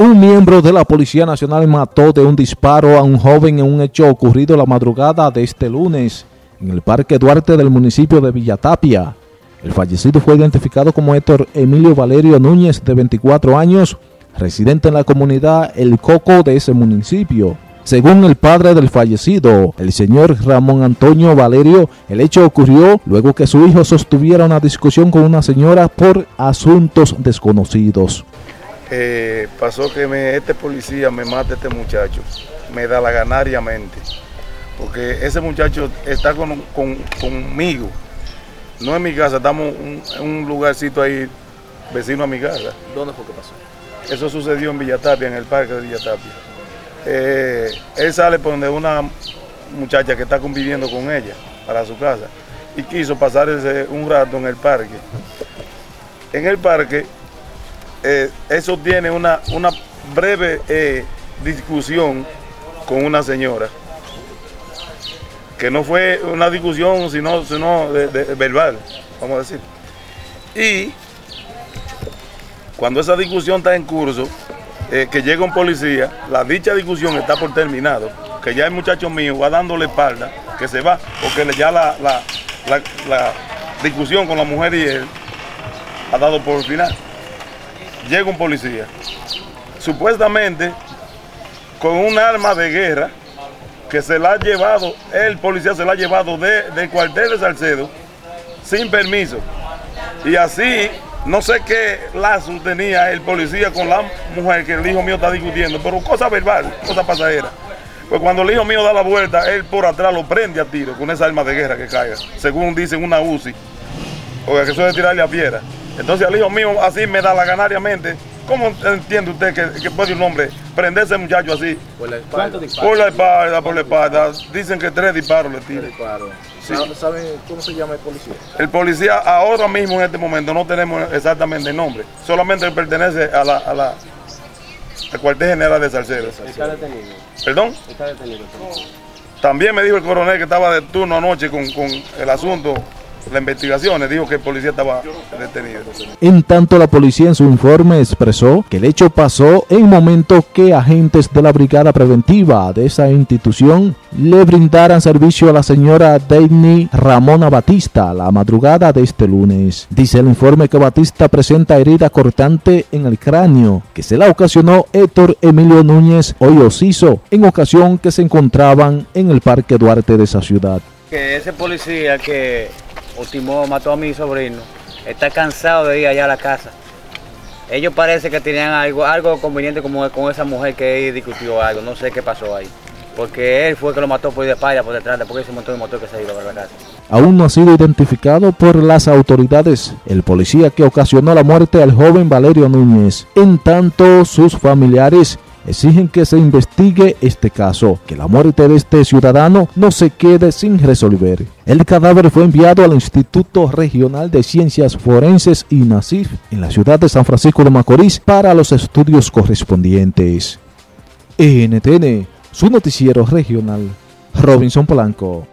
Un miembro de la Policía Nacional mató de un disparo a un joven en un hecho ocurrido la madrugada de este lunes en el Parque Duarte del municipio de Villatapia. El fallecido fue identificado como Héctor Emilio Valerio Núñez, de 24 años, residente en la comunidad El Coco de ese municipio. Según el padre del fallecido, el señor Ramón Antonio Valerio, el hecho ocurrió luego que su hijo sostuviera una discusión con una señora por asuntos desconocidos. Pasó que este policía me mata a este muchacho, me da la ganariamente, porque ese muchacho está conmigo, no en mi casa, estamos en un lugarcito ahí, vecino a mi casa. ¿Dónde fue que pasó? Eso sucedió en Villatapia, en el parque de Villatapia. Él sale por donde una muchacha que está conviviendo con ella, para su casa, y quiso pasar un rato en el parque. En el parque, eso tiene una breve discusión con una señora, que no fue una discusión sino de verbal, vamos a decir. Y cuando esa discusión está en curso, que llega un policía, la dicha discusión está por terminado, que ya el muchacho mío va dándole espalda, que se va, porque ya la discusión con la mujer y él ha dado por final. Llega un policía, supuestamente con un arma de guerra, que se la ha llevado, el policía se la ha llevado del cuartel de Salcedo, sin permiso. Y así, no sé qué lazo tenía el policía con la mujer que el hijo mío está discutiendo, pero cosa verbal, cosa pasajera. Pues cuando el hijo mío da la vuelta, él por atrás lo prende a tiro con esa arma de guerra que caiga, según dicen una UCI, o que eso es tirarle a piedra. Entonces al hijo mío así me da la ganariamente. ¿Cómo entiende usted que puede un hombre prender a ese muchacho así? Por la espalda. Por la espalda. Dicen que 3 disparos le tiran. Sí. ¿Saben cómo se llama el policía? El policía ahora mismo en este momento no tenemos exactamente el nombre. Solamente pertenece al cuartel general de Salcedo. ¿Está detenido? ¿Perdón? ¿Está detenido? También me dijo el coronel que estaba de turno anoche con el asunto. Las investigaciones dijo que el policía estaba detenido. En tanto, la policía en su informe expresó que el hecho pasó en el momento que agentes de la brigada preventiva de esa institución le brindaran servicio a la señora Deini Ramona Batista la madrugada de este lunes. Dice el informe que Batista presenta herida cortante en el cráneo que se la ocasionó Héctor Emilio Núñez hoy Ociso, en ocasión que se encontraban en el Parque Duarte de esa ciudad. Que ese policía que mató a mi sobrino, está cansado de ir allá a la casa. Ellos parece que tenían algo conveniente como con esa mujer que él discutió algo, no sé qué pasó ahí. Porque él fue el que lo mató por ir de espalda, por detrás, porque ese montón de motor que se ha ido para la casa. Aún no ha sido identificado por las autoridades el policía que ocasionó la muerte al joven Valerio Núñez. En tanto, sus familiares exigen que se investigue este caso, que la muerte de este ciudadano no se quede sin resolver. El cadáver fue enviado al Instituto Regional de Ciencias Forenses INACIF en la ciudad de San Francisco de Macorís para los estudios correspondientes. NTN, su noticiero regional, Robinson Polanco.